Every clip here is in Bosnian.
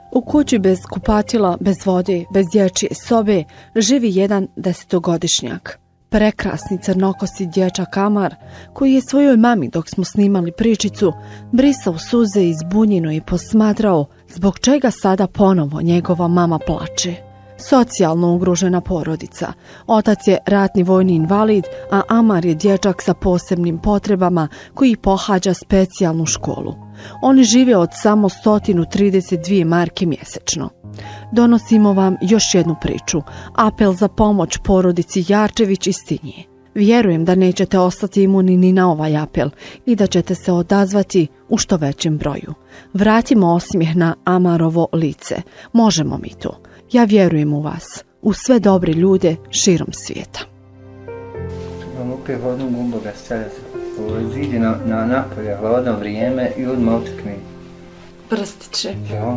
U kući bez kupatila, bez vode, bez dječje sobe živi jedan 10-godišnjak. Prekrasni crnokosi dječak Amar, koji je svojoj mami dok smo snimali pričicu brisao suze i zbunjeno i posmatrao zbog čega sada ponovo njegova mama plače. Socijalno ugrožena porodica. Otac je ratni vojni invalid, a Amar je dječak sa posebnim potrebama koji pohađa specijalnu školu. Oni žive od samo 132 marke mjesečno. Donosimo vam još jednu priču, apel za pomoć porodici Jarčević iz Tinje. Vjerujem da nećete ostati imuni ni na ovaj apel i da ćete se odazvati u što većem broju. Vratimo osmijeh na Amarovo lice. Možemo mi to. Ja vjerujem u vas, u sve dobre ljude širom svijeta. Trebam opet vodnu gumbu ga stavljati. Zidi na napolje, hladno vrijeme i odmah otekne. Prstiće. Ja.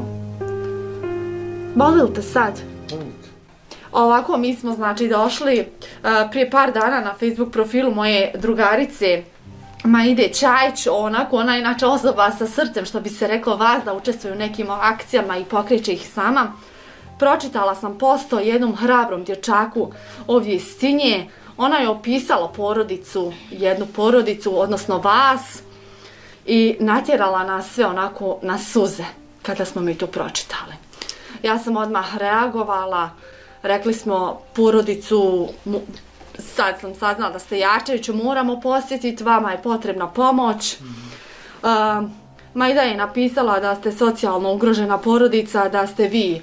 Boli li te sad? Bolite. Ovako mi smo znači došli prije par dana na Facebook profilu moje drugarice Maide Čajić, ona je inače osoba sa srcem, što bi se reklo, vas da učestvuju u nekim akcijama i pokreće ih sama. Pročitala sam post o jednom hrabrom dječaku ovdje iz Tinje. Ona je opisala jednu porodicu, odnosno vas, i natjerala nas sve onako na suze kada smo mi to pročitali. Ja sam odmah reagovala, rekli smo porodicu, sad sam saznala da ste Jarčević, moramo posjetiti, vama je potrebna pomoć. Majda je napisala da ste socijalno ugrožena porodica, da ste vi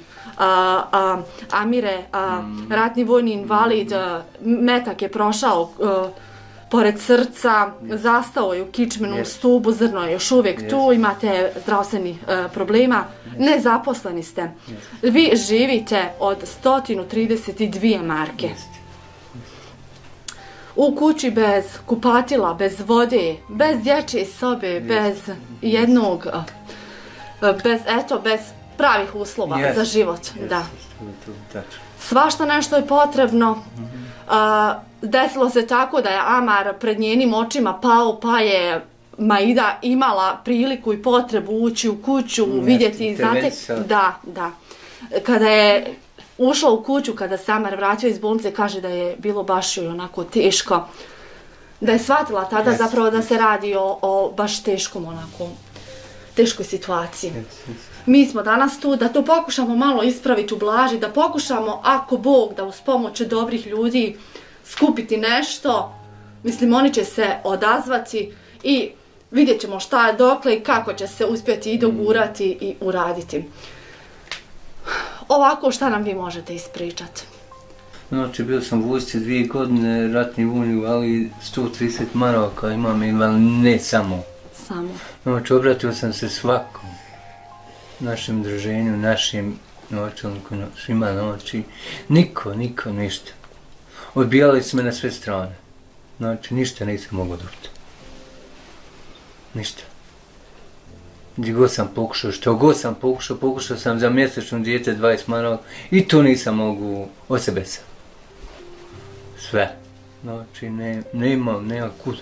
Amire, ratni vojni invalid, metak je prošao pored srca, zastao je u kičmenom stubu, zrno je još uvijek tu, imate zdravstvenih problema, nezaposleni ste. Vi živite od 132 marke. U kući bez kupatila, bez vode, bez dječje sobe, bez jednog, bez pravih uslova za život. Da. Svašta nešto je potrebno. Desilo se tako da je Amar pred njenim očima pao, pa je Maida imala priliku i potrebu ući u kuću, vidjeti, znate, da. Kada je ušla u kuću, kada se Amar vratio iz bolnice, kaže da je bilo baš joj onako teško. Da je shvatila tada zapravo da se radi o baš teškoj situaciji. Mi smo danas tu da to pokušamo malo ispraviti, ublažiti, da pokušamo, ako Bog, da uz pomoć dobrih ljudi skupiti nešto. Mislim, oni će se odazvati i vidjet ćemo šta, dokle i kako će se uspjeti i dogurati i uraditi. Ovako, šta nam vi možete ispričati? Znači, bio sam u vojsci 2 godine, ratni vojni invalid, 130 maraka imam invalid, ne samo. Znači, obratio sam se svakom, našem druženju, našim načelniku, svima, znači, niko, ništa. Odbijali su me na sve strane. Znači, ništa nisam mogao dobiti. Ništa. Gdje god sam pokušao, što god sam pokušao sam za mjesečno dijete 20 maraka i to nisam mogu od sebe sam. Sve. Znači, nema kud.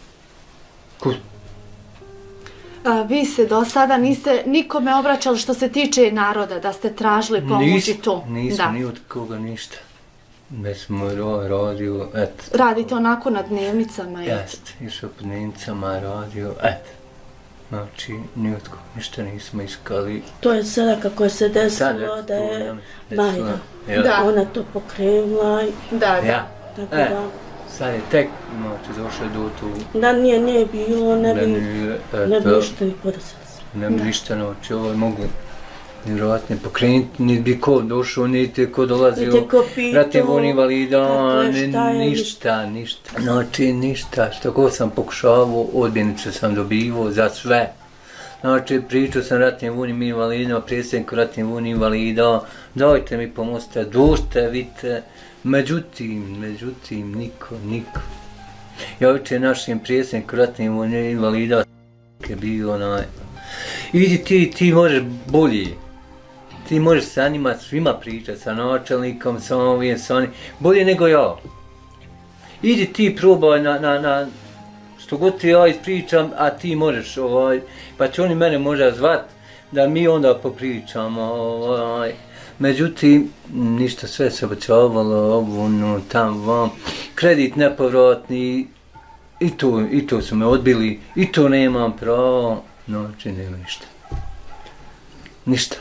Vi se do sada niste nikome obraćali što se tiče naroda, da ste tražili pomoć i to? Nisam ni od koga ništa. Ne smo radio, eto. Radite onako na dnevnicama? Jeste, išao po dnevnicama, radio, eto. Znači, ni od koga ništa nismo iskali. To je sada kako je se desilo da je Majda, ona to pokrenula. Da. Sad je tek, znači, došao do tu. Da nije bilo, ne bi ništa ni podesilo se. Ne bi ništa, znači, ovo je moglo vjerojatno pokrenuti, ni bi ko došao, niti ko dolazio, ratni vojni invalida, ništa. Znači, ništa, što god sam pokušavao, odbjenice sam dobivao za sve. Znači, pričao sam ratnim vojnim invalidima, predsjedniku ratnih vojnih invalida, dajte mi pomozite, došte, vidite. Međutim, niko. Ja uče našim predsjedniku ratnih vojnih invalida je bio idi ti možeš bolje. Ti možeš sa njima svima pričati, sa načelnikom, sa ovim, sa onim, bolje nego ja. Idi ti probaj na što god ti ja ispričam, a ti možeš pa će oni mene možda zvat, da mi onda popričamo, međutim, ništa, sve se obećavalo, ovo, tamo, kredit nepovratni, i to su me odbili, i to nemam pravo, znači nema ništa. Ništa.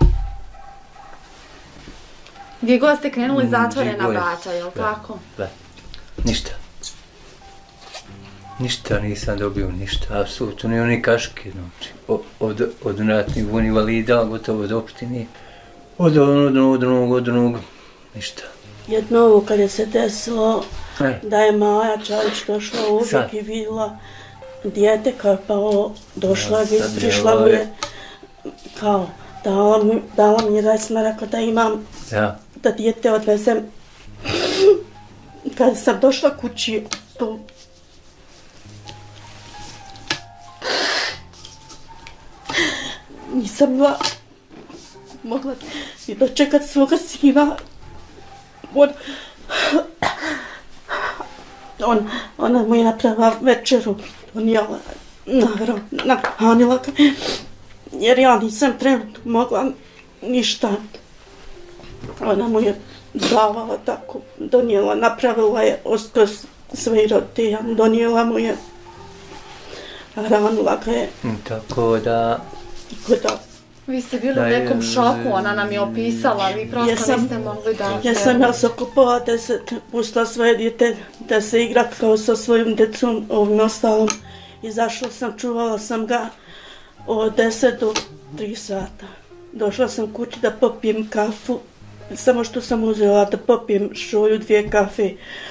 Gdje god ste krenuli zatvorena vrata, jel' tako? Da, ništa. Ništa nisam dobio, ništa, apsolutno, ni oni kaške, znači, od ratnih invalida, gotovo od opštine, od onog, ništa. Jedno ovo kad je se desilo, da je Maja Čalić došla uvijek i vidjela dijete kao je pao, došla i prišla mu je, kao, dala mi je 20 maraka da imam, da dijete odvezem. Kad sam došla kući, to nisam mogla i dočekat svoga sina. Ona mu je napravila večeru, donijela, nahranila ga, jer ja nisam trenutno mogla ništa. Ona mu je davala tako, donijela, napravila je osto svoje roditelja, donijela mu je, hranila ga je. Tako da... Vi ste bili u nekom šoku, ona nam je opisala, vi prosto niste mogli da... Ja se okupala da se pustila svoje dijete, da se igra kao sa svojim djecom, ovim ostalom. Izašla sam, čuvala sam ga od 10 do 3 sata. Došla sam kući da popijem kafu, samo što sam uzela da popijem šolju, 2 kafe.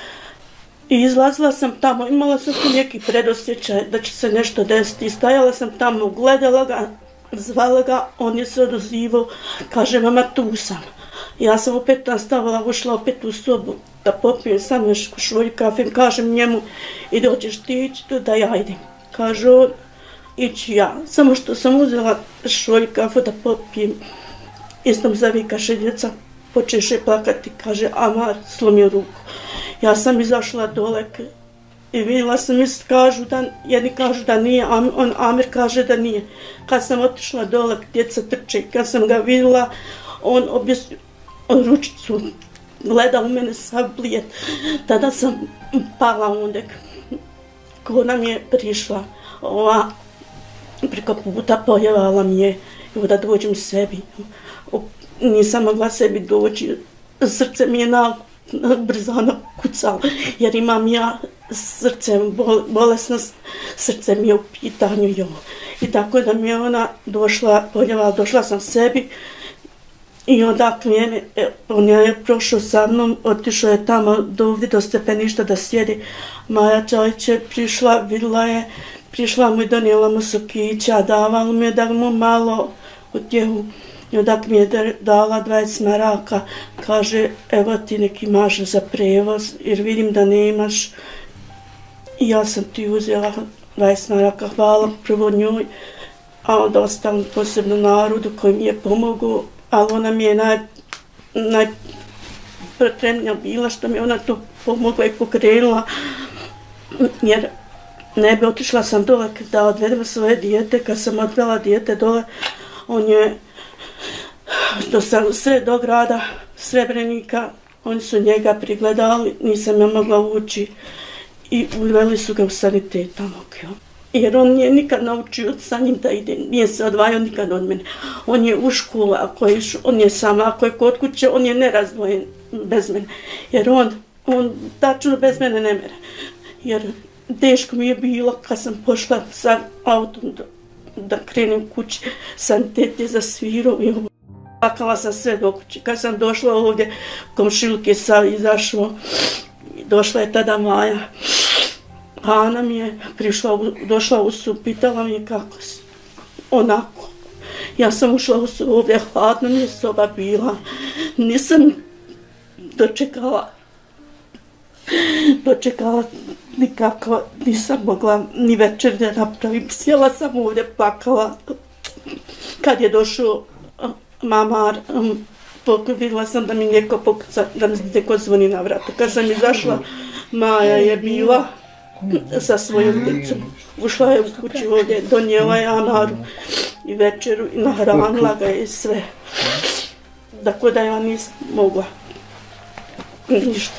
I izlazila sam tamo, imala sam tu neki predosjećaj da će se nešto desiti. Stajala sam tamo, gledala ga, zvala ga, on je se odozivao, kaže mama tu sam. Ja sam opet nastavila, ušla opet u sobu da popijem sam još šolju kafe, kažem njemu i dođeš ti ići tu da ja idem. Kaže on, ići ja, samo što sam uzela šolju kafu da popijem. Istom zavikaše djeca, počeše plakati, kaže Amar slomio ruku. Ja sam izašla dole i vidjela sam, jedni kažu da nije, Amir kaže da nije. Kad sam otišla dole, djeca trče, kad sam ga vidjela, on objesio ručicu, gleda u mene sav blijet. Tada sam pala ondje, ko nam je prišla, preko puta pojevala mi je da dođem sebi. Nisam mogla sebi doći, srce mi je brzano kucalo, jer imam ja srce, bolesno srce mi je u pitanju. I tako da mi je ona došla, poljevala, došla sam sebi i onda on je prošao sa mnom, otišao je tamo do stepeništa da sjedi. Maja Čalić je prišla, vidjela je, prišla mu i donijela mu sokića, davala mu je da mu malo utjehu. I odak mi je dala 20 maraka, kaže evo ti neki imaš za prevoz jer vidim da nemaš. I ja sam ti uzela 20 maraka, hvala prvo njoj, a onda ostalim posebno narodu koji mi je pomogao, ali ona mi je najpotrebnija bila što mi ona to pomogla i pokrenula, jer ne bi otišla sam dole da odvedem svoje dijete. Kad sam odvela dijete dole, on je do grada Srebrenika, oni su njega prigledali, nisam ja mogla ući i uveli su ga u sanitet tamo. Jer on nije nikad naučio sa njim da ide, nije se odvajao nikad od mene. On je u školu, on je sam, ako je kod kuće, on je nerazdvojen bez mene. Jer on tačno bez mene ne mere. Jer teško mi je bilo kad sam pošla sa autom da krenem kući, sanitet je zasvirao i plakala sam sve do kuće. Kad sam došla ovdje, komšiluk je sad izašao, došla je tada Maja. Ana mi je došla u sobu, pitala mi je kako si. Onako. Ja sam ušla u sobu, ovdje hladno mi je soba bila. Nisam dočekala nikako, nisam mogla ni večer da napravim. Sjela sam ovdje, plakala. Kad je došao mamar, vidjela sam da mi neko pokuca, da mi neko zvoni na vrata. Kad sam izašla, Maja je bila sa svojom djecom. Ušla je u kuću ovdje, donijela je Amaru i večeru i nahranila ga i sve. Tako da ja nisam mogla ništa.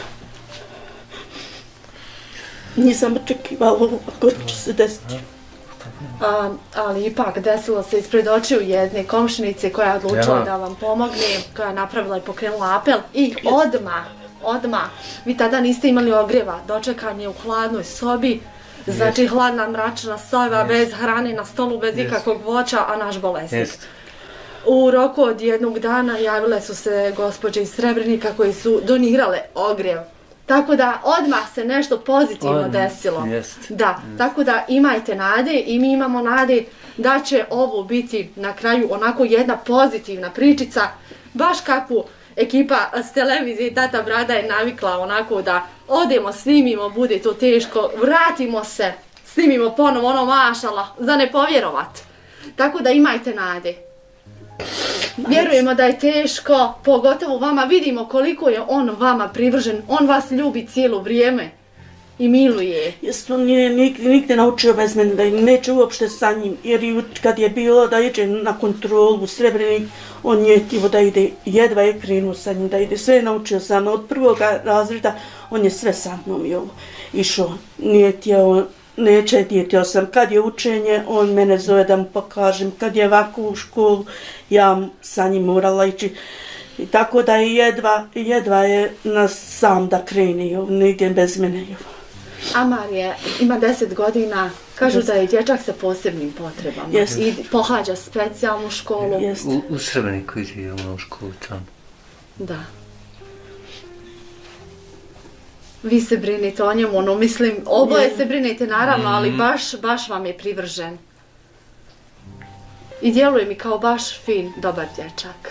Nisam očekivala ovo kako će se desiti. Ali ipak desilo se ispred očiju jedne komšinice koja je odlučila da vam pomogne, koja je napravila i pokrenula apel i odmah, vi tada niste imali ogrijeva, dočekanje u hladnoj sobi, znači hladna mračna soba, bez hrane na stolu, bez ikakvog voća, a naš bolesnik. U roku od jednog dana javile su se gospođe iz Srebrenika koji su donirale ogrijev. Tako da odmah se nešto pozitivno desilo. Da, tako da imajte nade i mi imamo nade da će ovo biti na kraju onako jedna pozitivna pričica, baš kakvu ekipa s televizije Tata Brada je navikla onako da odemo, snimimo, bude to teško, vratimo se, snimimo ponovo ono mašala, za ne povjerovat. Tako da imajte nade. Vjerujemo da je teško, pogotovo vama, vidimo koliko je on vama privržen, on vas ljubi cijelo vrijeme i miluje. On nije nigde naučio bez mene da neće uopšte sa njim, jer kad je bilo da iđe na kontrolu u Srebrenik, on je htio da ide, jedva je krenuo sa njim da ide, sve je naučio sa mnom, od prvog razreda on je sve sa mnom išao, nije htio. Neće htio sam, kad je učenje, on mene zove da mu pokažem, kad je ovako u školu, ja sa njim morala ići. I tako da je jedva je nas sam da krene, nigdje bez mene. Amar ima 10 godina, kažu da je dječak sa posebnim potrebama i pohađa specijalnu školu. U Srebreniku ide u školu tamo. Da. Vi se brinite o njemu, mislim, oboje se brinite naravno, ali baš vam je privržen. I djeluje mi kao baš fin, dobar dječak.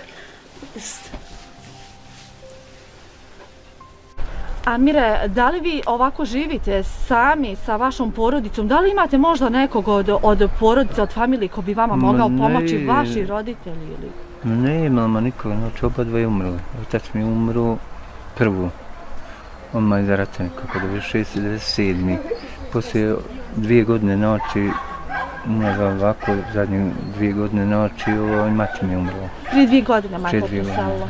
Amire, da li vi ovako živite sami sa vašom porodicom? Da li imate možda nekog od porodice, od familije ko bi vama mogao pomoći, vaši roditelji ili? Ne imamo nikoga, znači oba dva je umrli. Otac mi je umro prvu. Odmah iza rata nekako, 96-97. Poslije 2 godine noći, možda ovako, zadnje 2 godine noći, mati mi je umrla. Prije 2 godine majka preselila.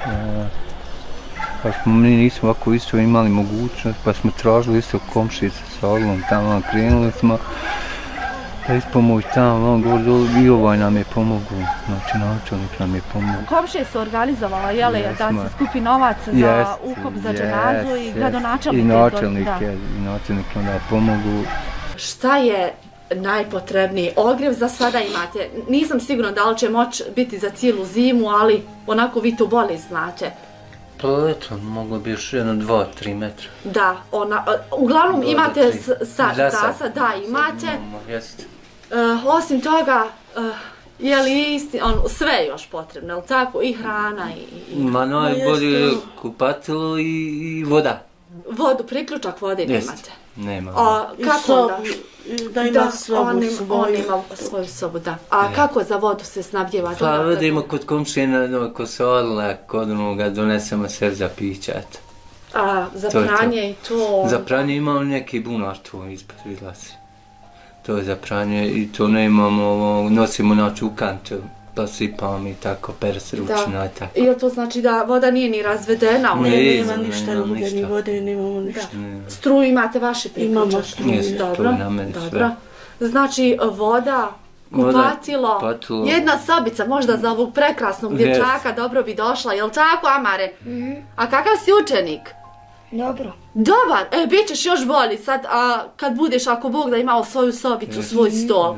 Pa smo mi nismo ovako isto imali mogućnost, pa smo tražili isto komšice sa Orlom, tamo krenuli smo. Da ispomoć tamo, i ovaj nam je pomogu, znači načelnik nam je pomogu. Komšije su organizovala, jele, da se skupi novac za ukop za dženazu i gradonačelnik. I načelnik onda pomogu. Šta je najpotrebniji? Ogrijev za sada imate, nisam sigurna da li će moći biti za cijelu zimu, ali onako vi to bolje znate. Pa eto, moglo bi još 2-3 metra. Da, uglavnom imate zasad, da imate. Osim toga, je li sve još potrebno, je li tako? I hrana i... Ma najbolje kupatilo i voda. Vodu, priključak vode nemate? Nema. Kako onda? Da ima sobu svoju. On ima svoju sobu, da. A kako za vodu se snabdjeva? Pa vodimo kod komšina, kod Sorla, kod onoga donesemo sve za pićat. A za pranje i to? Za pranje imamo neki bunar tu ispod izlazi. To je za pranje i to ne imamo, nosimo znači u kantu, pa sipam i tako, perse ručno i tako. I to znači da voda nije ni razvedena? Nema ništa, ni vode, nemamo ništa. Struju imate vaše priključak? Imamo struju. Dobro. Znači voda, kupatilo, jedna sobica možda za ovog prekrasnog dječaka dobro bi došla, jel tako Amare? A kakav si učenik? Dobro. Dobar, bit ćeš još bolji sad, kad budeš, ako Bog da imao svoju sobicu, svoj stol.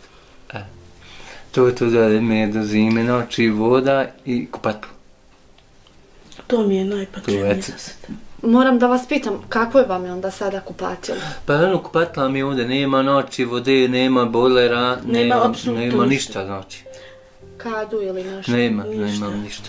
To da me do zime noći voda i kupatilo. To mi je najpotrebnije za sada. Moram da vas pitam, kako je vam je onda sada kupatilo? Pa kupatila mi ovdje, nema noći vode, nema bojlera, nema ništa znači. Kadu ili nešto? Nemam ništa.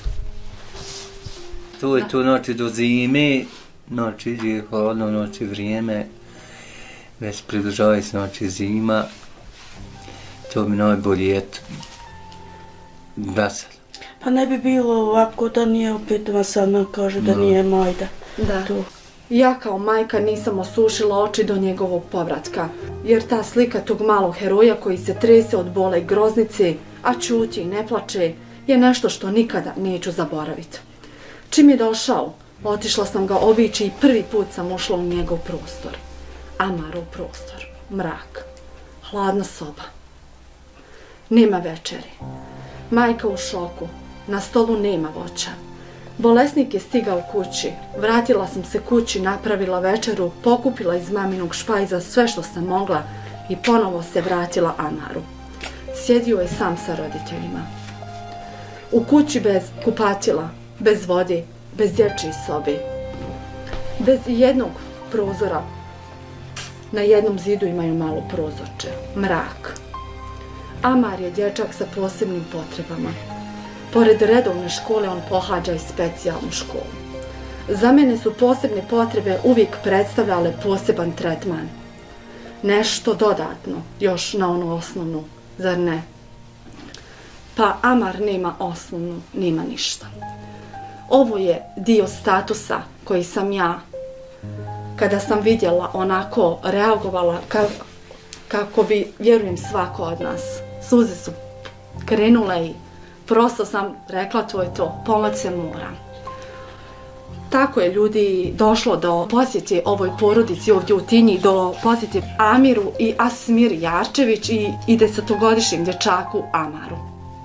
To je to noći do zime, noći iđe hladno, noći vrijeme, već približava se noći zima, to mi najbolje eto, vesel. Pa ne bi bilo ovako da nije opet vam sad nam kaže da nije majda. Da. Ja kao majka nisam osušila oči do njegovog povratka, jer ta slika tog malog heroja koji se trese od bole i groznice, a ćuti i ne plače, je nešto što nikada neću zaboraviti. Čim je došao, otišla sam ga obići i prvi put sam ušla u njegov prostor. Amarov prostor, mrak, hladna soba. Nema večeri. Majka u šoku, na stolu nema voća. Bolesnik je stigao kući, vratila sam se kući, napravila večeru, pokupila iz maminog špajza sve što sam mogla i ponovo se vratila Amaru. Sjedio je sam sa roditeljima. U kući bez kupatila, bez vode, bez dječje sobe, bez jednog prozora. Na jednom zidu imaju malo prozorče, mrak. Amar je dječak sa posebnim potrebama. Pored redovne škole on pohađa i specijalnu školu. Za mene su posebne potrebe uvijek predstavljale poseban tretman. Nešto dodatno, još na onu osnovnu, zar ne? Pa Amar nema osnovnu, nema ništa. Ovo je dio statusa koji sam ja, kada sam vidjela, onako reagovala kako bi, vjerujem, svako od nas. Suze su krenule i prosto sam rekla, to je to, pomoć se mora. Tako je ljudi došlo do posjeti ovoj porodici ovdje u Tinji, do posjeti Amiru i Asmiri Jarčević i 10-godišnjem dječaku Amaru.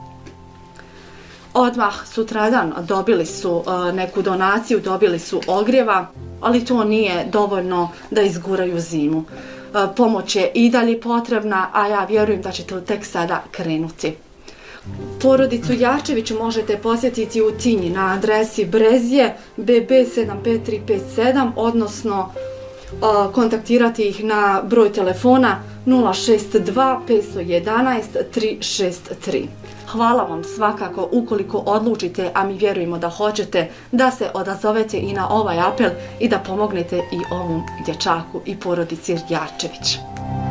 Odmah sutradan dobili su neku donaciju, dobili su ogrijeva, ali to nije dovoljno da izguraju zimu. Pomoć je i dalje potrebna, a ja vjerujem da će to tek sada krenuti. Porodicu Jarčević možete posjetiti u Tinji na adresi Brezje BB 75357, odnosno kontaktirati ih na broj telefona 062 511 363. Hvala vam svakako ukoliko odlučite, a mi vjerujemo da hoćete, da se odazovete i na ovaj apel i da pomognete i ovom dječaku i porodici Jarčević.